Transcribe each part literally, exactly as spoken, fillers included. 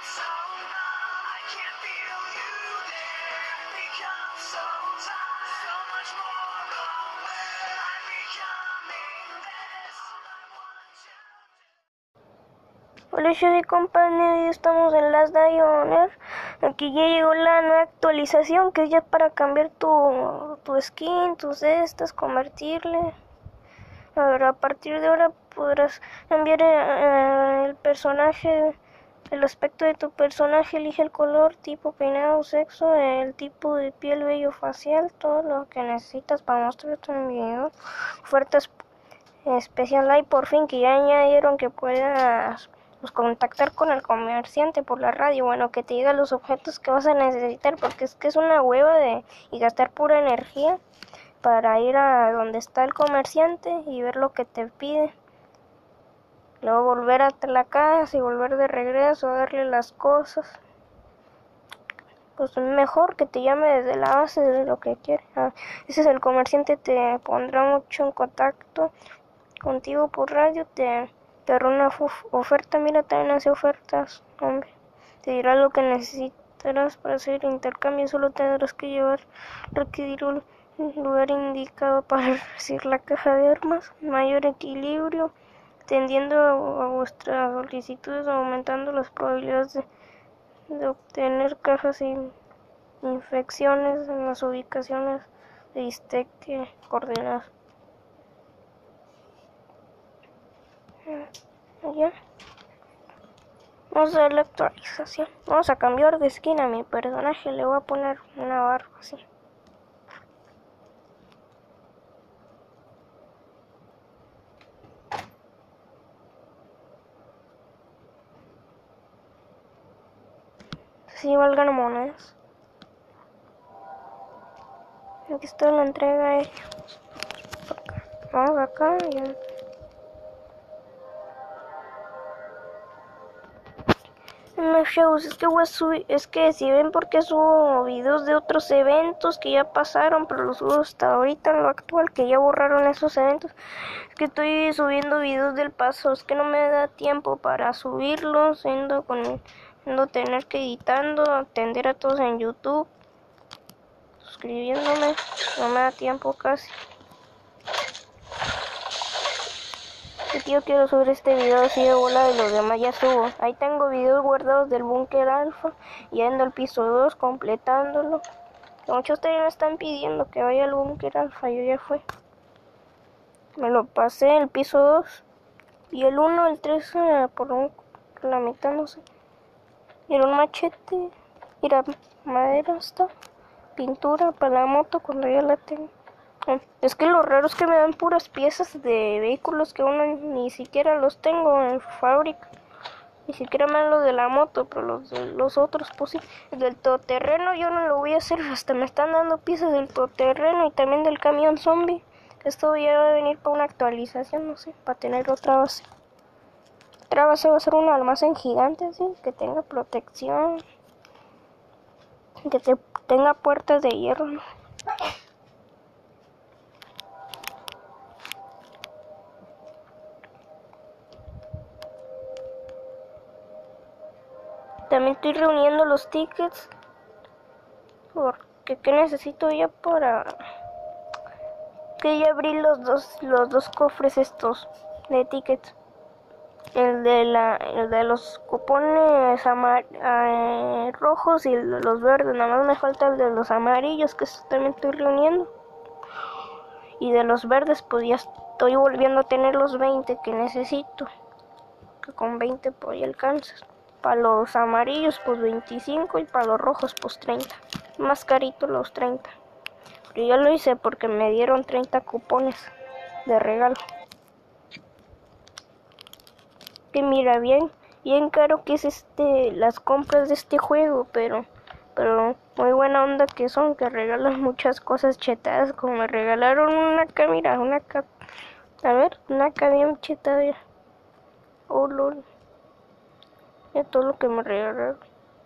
Hola, yo soy compañero y estamos en Last Day on Earth. Aquí ya llegó la nueva actualización, que es ya para cambiar tu, tu skin, tus estas, convertirle. A ver, a partir de ahora podrás cambiar eh, el personaje, el aspecto de tu personaje, elige el color, tipo, peinado, sexo, el tipo de piel, vello facial, todo lo que necesitas para mostrarte en video. Ofertas especial hay por fin, que ya añadieron que puedas pues, contactar con el comerciante por la radio, bueno, que te diga los objetos que vas a necesitar, porque es que es una hueva de y gastar pura energía para ir a donde está el comerciante y ver lo que te pide, luego volver hasta la casa y volver de regreso a darle las cosas. Pues mejor que te llame desde la base de lo que quiere. Ah, ese es el comerciante, te pondrá mucho en contacto contigo por radio, te te hará una oferta. Mira, también hace ofertas, hombre. Te dirá lo que necesitarás para hacer el intercambio. Solo tendrás que llevar, requerir un lugar indicado para recibir la caja de armas. Mayor equilibrio, tendiendo a, a vuestras solicitudes, aumentando las probabilidades de, de obtener cajas sin infecciones en las ubicaciones de bistec coordenadas. Ya. Vamos a ver la actualización. Vamos a cambiar de skin a mi personaje. Le voy a poner una barba así. Si valgan monedas. Aquí está la entrega a ellos. Vamos acá y ya. No shows, es que voy a subir, es que si ven porque subo videos de otros eventos que ya pasaron, pero los subo hasta ahorita en lo actual, que ya borraron esos eventos. Es que estoy subiendo videos del paso, es que no me da tiempo para subirlos, siendo con no tener que editando, atender a todos en YouTube, suscribiéndome, no me da tiempo casi. Yo quiero subir este video así de bola y los demás ya subo. Ahí tengo videos guardados del búnker alfa, yendo al piso dos, completándolo. Muchos también me están pidiendo que vaya al búnker alfa, yo ya fui. Me lo pasé el piso dos y el uno, el tres eh, por, un, por la mitad, no sé. Y era un machete, mira, madera está, pintura para la moto cuando ya la tengo. Es que lo raro es que me dan puras piezas de vehículos que uno ni siquiera los tengo en fábrica. Ni siquiera me dan los de la moto, pero los de los otros, pues sí. El del todoterreno yo no lo voy a hacer, hasta me están dando piezas del todoterreno y también del camión zombie. Esto ya va a venir para una actualización, no sé, para tener otra base. Otra base va a ser un almacén gigante, así, que tenga protección. Que te, tenga puertas de hierro, ¿no? También estoy reuniendo los tickets. Porque ¿qué necesito ya para que ya abrí los dos los dos cofres estos de tickets? El de la el de los cupones amar, eh, rojos y el de los verdes. Nada más me falta el de los amarillos, que eso también estoy reuniendo. Y de los verdes pues ya estoy volviendo a tener los veinte que necesito. Que con veinte pues ya alcanzas. Para los amarillos pues veinticinco y para los rojos pues treinta. Más carito los treinta. Pero yo lo hice porque me dieron treinta cupones de regalo. Que mira, bien, bien caro que es este las compras de este juego, pero pero muy buena onda que son, que regalan muchas cosas chetadas, como me regalaron una acá, mira, una acá, a ver, una acá bien chetada. Oh lol. De todo lo que me regalaron.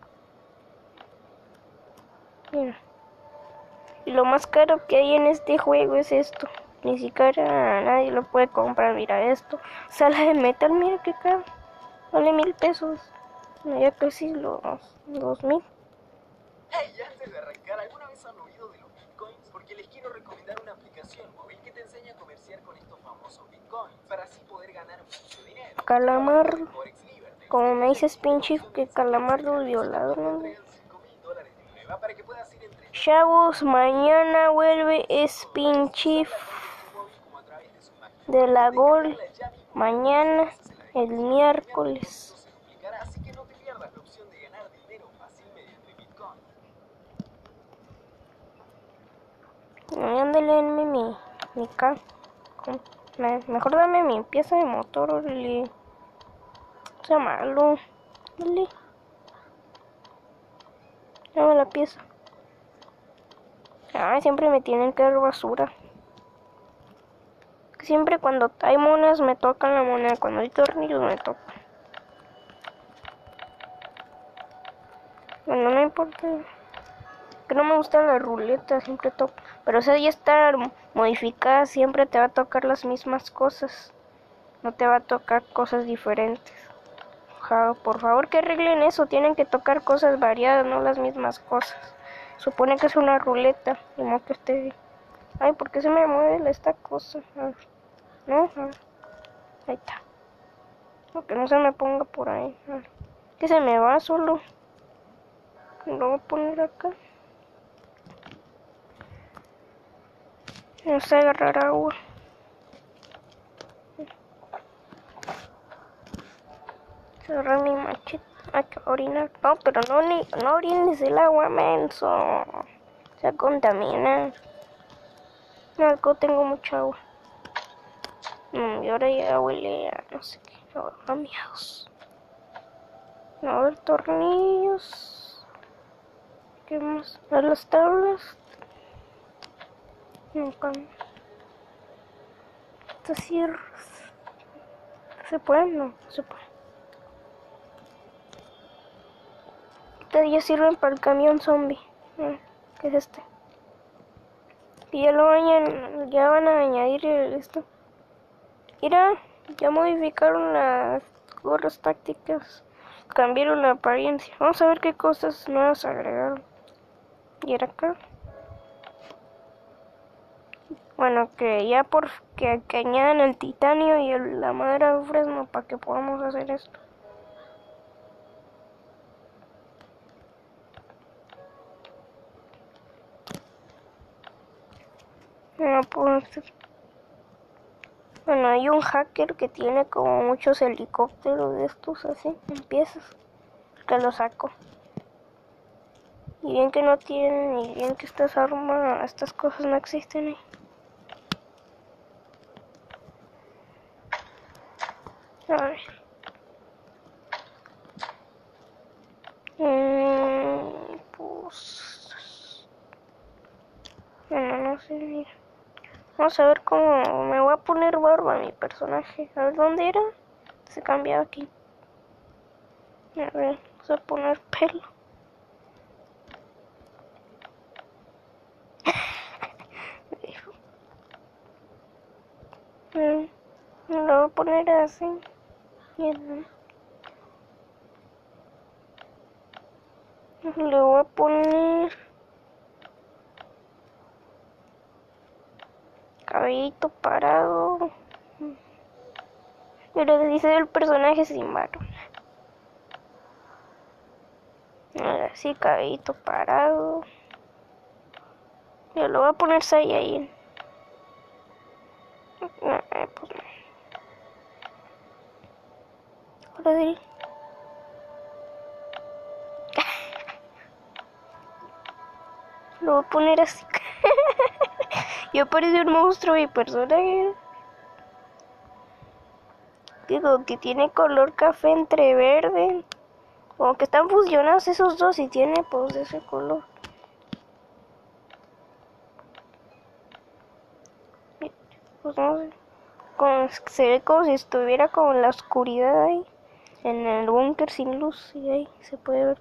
Mira. Y lo más caro que hay en este juego es esto. Ni siquiera nadie lo puede comprar. Mira esto. Sala de metal, mira qué caro. Vale mil pesos. Ya casi los dos mil. Hey, antes de arrancar, ¿alguna vez han oído de los bitcoins? Porque les quiero recomendar una aplicación móvil que te enseña a comerciar con estos famosos bitcoins para así poder ganar mucho dinero. Calamar, como me dices pinche que Calamardo violado, ¿no? Chavos, mañana vuelve Spinchief de la Gol. Mañana, el miércoles. Así que no te pierdas la opción de ganar dinero fácil mediante Bitcoin. Ándale, denme mi, mi ca... Me, mejor dame mi pieza de motor, órale. O sea, malo. Dale. Dame la pieza. Ay, siempre me tienen que dar basura. Siempre cuando hay monas me tocan la moneda, cuando hay tornillos me tocan. Bueno, no importa. Que no me gusta la ruleta, siempre toca. Pero esa ya está modificada, siempre te va a tocar las mismas cosas. No te va a tocar cosas diferentes. Ja, por favor que arreglen eso, tienen que tocar cosas variadas, no las mismas cosas. Supone que es una ruleta, como que esté... Ay, ¿por qué se me mueve esta cosa? A ver. No, a ver. Ahí está. No, que no se me ponga por ahí. A ver. Que se me va solo. Lo voy a poner acá. No sé agarrar agua. Cerrar mi machete. Hay que orinar. No, pero no, ni, no orines el agua, menso. Se contamina. No, acá tengo mucha agua. Mm, y ahora ya huele a no sé qué. Ahora a miados. A ver, tornillos. ¿Qué más? A las tablas. Nunca. Estas cierras. ¿Se pueden? No, se pueden. Estas ya sirven para el camión zombie. ¿Qué es este? Y ya lo van, ya van a añadir esto. Mira, ya modificaron las gorras tácticas. Cambiaron la apariencia. Vamos a ver qué cosas nuevas agregaron. Y era acá. Bueno, que ya por que, que añadan el titanio y el, la madera de fresno para que podamos hacer esto. No puedo hacer. Bueno, hay un hacker que tiene como muchos helicópteros de estos así, en piezas, que lo saco. Y bien que no tienen, y bien que estas armas, estas cosas no existen ahí. A ver. Mm, pues... Bueno, no sé, mira. Vamos a ver cómo me voy a poner barba a mi personaje. A ver, ¿dónde era? Se cambiaba aquí. A ver, vamos a poner pelo. mm, lo voy a poner así. Bien. Le voy a poner cabellito parado. Pero dice el personaje sin barba. Ahora sí, cabellito parado. Yo lo voy a poner Saiyajin. No, eh, pues no. Ahora sí. Lo voy a poner así. Yo parece un monstruo mi personaje. Digo que tiene color café entre verde. Como que están fusionados esos dos y tiene pues ese color. Pues no sé. Como, se ve como si estuviera como en la oscuridad ahí. En el búnker sin luz. Y ahí se puede ver.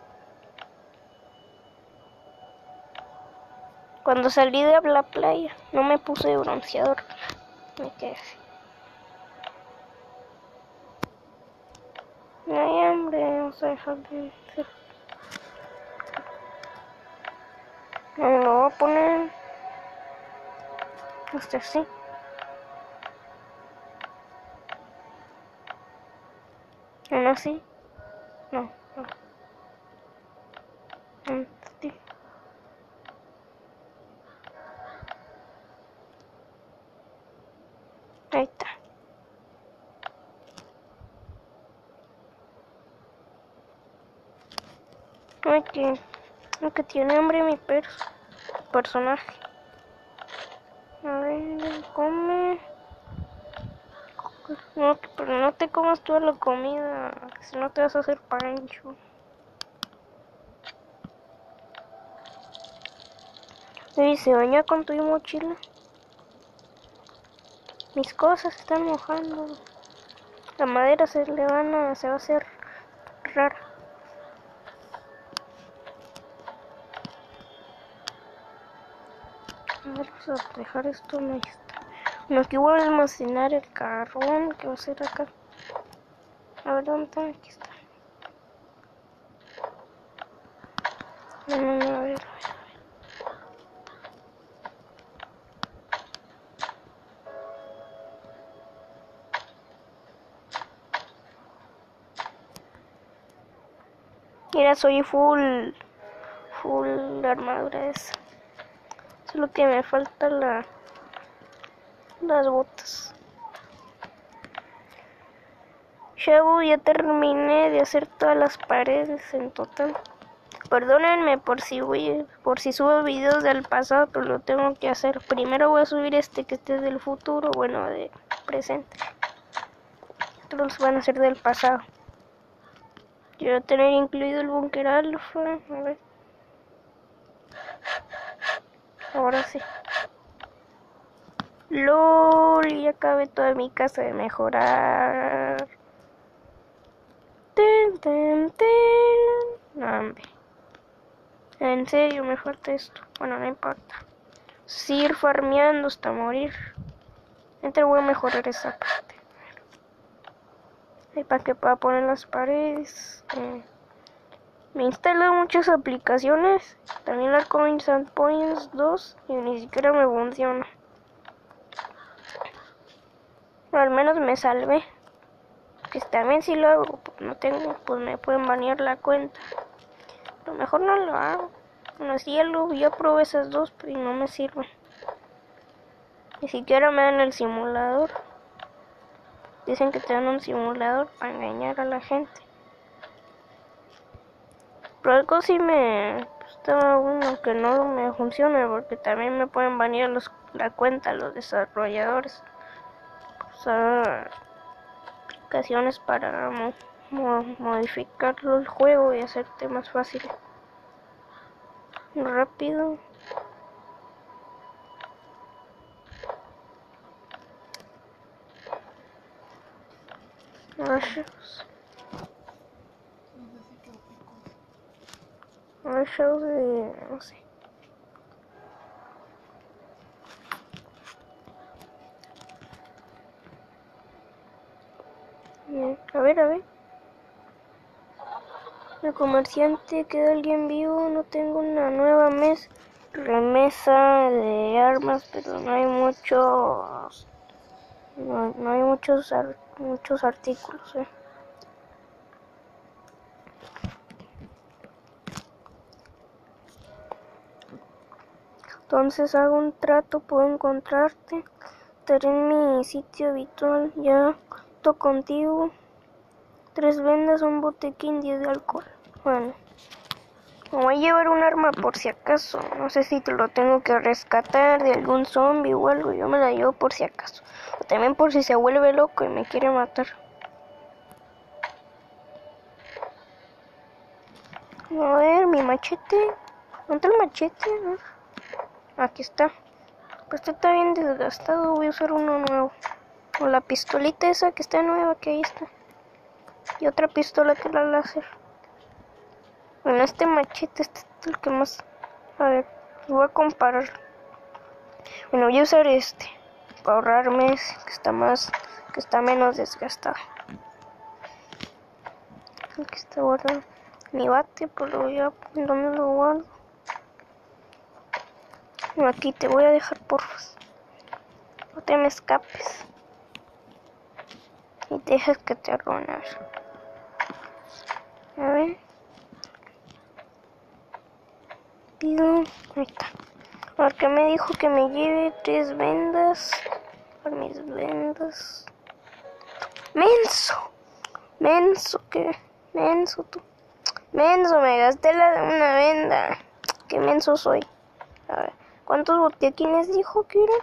Cuando salí de la playa no me puse bronceador. Me quedé así. No hay hambre, vamos a dejar de hacer. Me lo voy a poner hasta así. ¿No así? No, no. Así. Ahí está. Ay, que, que tiene hambre mi perso, personaje. A ver, come. No, pero no te comas toda la comida, si no te vas a hacer pancho. Y se baña con tu mochila. Mis cosas se están mojando. La madera se le van a, se va a hacer rara. A ver, vamos a dejar esto, no está. Bueno, aquí voy a almacenar el carbón que va a ser acá. A ver, ¿dónde está? Aquí está. No, no, no, a ver, a ver. Mira, soy full, full armadura esa. Solo que me falta la, las botas. Shabu, ya terminé de hacer todas las paredes en total. Perdónenme por si voy, por si subo videos del pasado, pero lo tengo que hacer. Primero voy a subir este que este es del futuro, bueno, de presente. Otros van a ser del pasado. Yo voy a tener incluido el búnker alfa. A ver. Ahora sí. LOL, ya acabé toda mi casa de mejorar. Ten, ten, ten. No, hombre. En serio, me falta esto. Bueno, no importa. Seguir farmeando hasta morir. Entonces voy a mejorar esa parte. Ahí para que pueda poner las paredes. Eh, me instalan muchas aplicaciones. También la Coins and Points dos. Y ni siquiera me funciona. Pero al menos me salvé. Que también si lo hago, pues no tengo, pues me pueden banear la cuenta. Pero mejor no lo hago. Bueno, si ya lo ya probé esas dos, pero no me sirven. Ni siquiera me dan el simulador. Dicen que te dan un simulador para engañar a la gente. Pero algo sí me está bueno que no me funcione, porque también me pueden banear los, la cuenta los desarrolladores. Usar aplicaciones para mo, mo, modificar el juego y hacerte más fácil, rápido. Rayos. Rayos de... no sé. Bien. A ver, a ver. El comerciante, ¿queda alguien vivo? No tengo una nueva mesa. Remesa de armas, pero no hay muchos... No, no hay muchos, ar, muchos artículos, eh. Entonces hago un trato, puedo encontrarte. Estaré en mi sitio habitual. Ya to contigo. Tres vendas, un botequín, diez de alcohol. Bueno. Me voy a llevar un arma por si acaso. No sé si te lo tengo que rescatar de algún zombie o algo. Yo me la llevo por si acaso. O también por si se vuelve loco y me quiere matar. A ver, mi machete. ¿Dónde está el machete? Aquí está. Pues este está bien desgastado. Voy a usar uno nuevo. O la pistolita esa que está nueva, que ahí está. Y otra pistola que es la láser. Bueno, este machete, este es el que más... A ver, voy a comparar. Bueno, voy a usar este. Para ahorrarme ese, que está más... Que está menos desgastado. Aquí está guardado mi bate, pero ya ¿dónde lo guardo? No, aquí te voy a dejar, porfa. No te me escapes. Y dejes que te arruinas. A ver. Pido. Ahí está. Porque me dijo que me lleve tres vendas. Por mis vendas. ¡Menso! Menso, ¿qué? Menso tú. Menso, me gasté la una venda. ¿Qué menso soy? A ver, ¿cuántos botequines dijo que eran?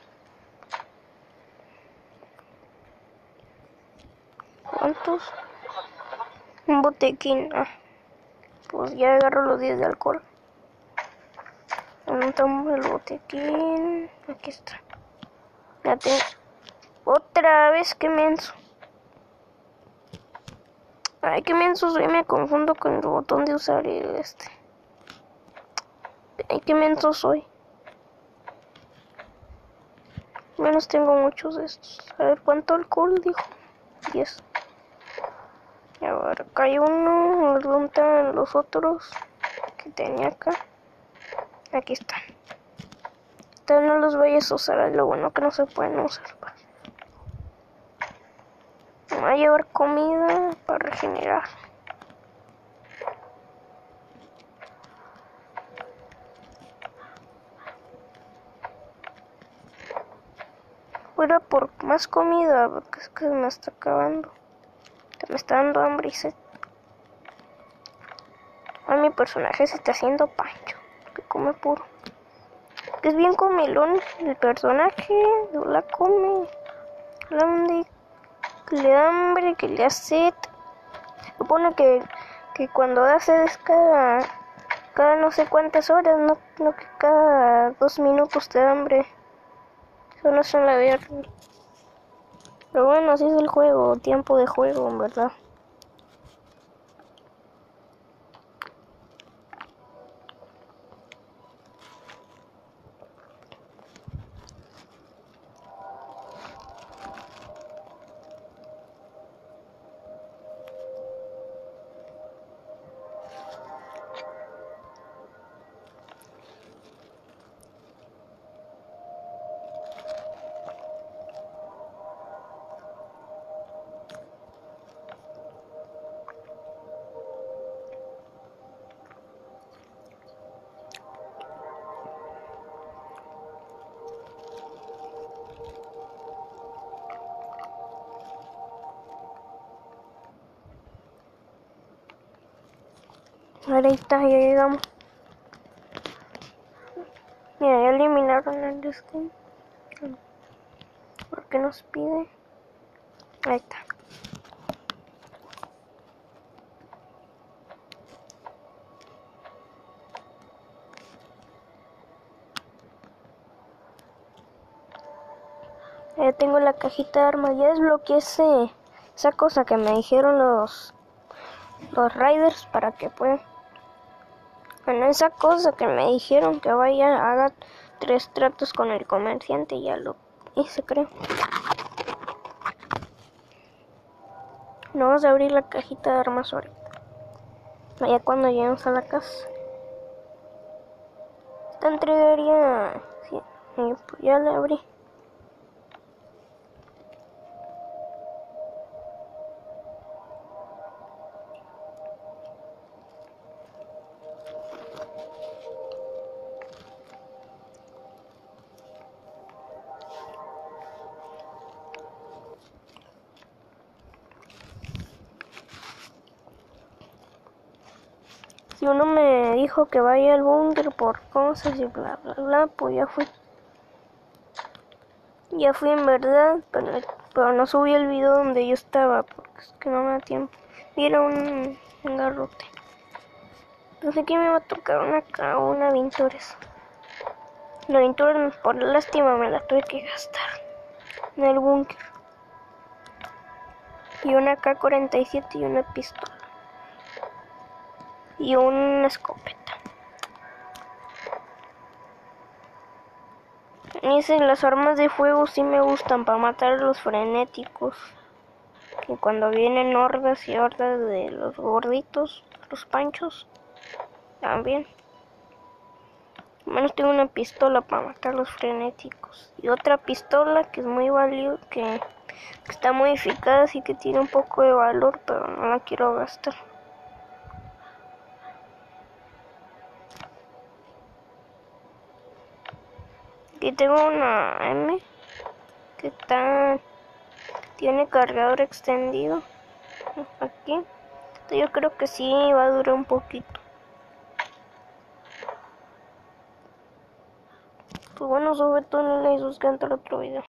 ¿Cuántos? Un botequín. Ah, pues ya agarro los diez de alcohol. Anotamos el botequín. Aquí está. Ya tengo. Otra vez, qué menso. Ay, qué menso soy, me confundo con el botón de usar este. Ay, qué menso soy. Menos tengo muchos de estos. A ver, ¿cuánto alcohol dijo? diez. Y ahora acá hay uno. ¿Dónde están los otros que tenía acá? Aquí están. Entonces no los vayas a usar. Es lo bueno que no se pueden usar. Me voy a llevar comida para regenerar. Fuera por más comida, porque es que me está acabando. Me está dando hambre y sed. A mi personaje se está haciendo pancho, que come puro. Que es bien comilón el personaje, no la come. Grande, que le da hambre, que le da sed. Supone que, que cuando da sed es cada, cada no sé cuántas horas, no, no que cada dos minutos te da hambre. Eso no es en la vida. Pero bueno, así es el juego, tiempo de juego, en verdad. Ahora ahí está, ya llegamos. Mira, ya eliminaron el destino. ¿Por qué nos pide? Ahí está. Ya tengo la cajita de armas. Ya desbloqueé ese, esa cosa que me dijeron los los riders para que puedan. Bueno, esa cosa que me dijeron que vaya, haga tres tratos con el comerciante, ya lo hice, creo. No vamos a abrir la cajita de armas ahorita. Ya cuando lleguemos a la casa. Esta entregaría... Sí, pues ya la abrí. Si uno me dijo que vaya al búnker por cosas y bla bla bla, pues ya fui. Ya fui en verdad, pero, pero no subí el video donde yo estaba, porque es que no me da tiempo. Mira un, un garrote. No sé qué me va a tocar, una acá o una Vintures. La Vintures, por lástima, me la tuve que gastar en el búnker. Y una K cuarenta y siete y una pistola. Y una escopeta. Y si las armas de fuego sí me gustan para matar a los frenéticos. Ok. Y cuando vienen hordas y hordas de los gorditos, los panchos, también. Al menos tengo una pistola para matar a los frenéticos. Y otra pistola que es muy valiosa, que, que está modificada, así que tiene un poco de valor, pero no la quiero gastar. Aquí tengo una M que está, tiene cargador extendido. Aquí. Yo creo que sí va a durar un poquito. Pues bueno, sobre todo no le suscriban al otro video.